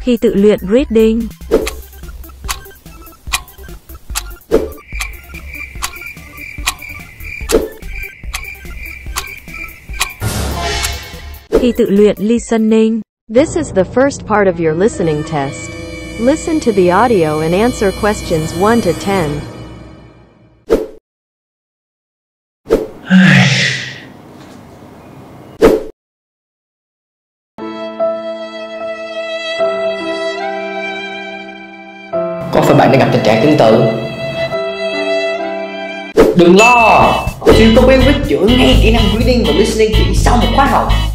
Khi tự luyện reading. Khi tự luyện listening. This is the first part of your listening test. Listen to the audio and answer questions 1 to 10. Có phải bạn đang gặp tình trạng tương tự? Đừng lo, siêu có bí quyết chữa ngay kỹ năng reading và listening chỉ sau một khóa học.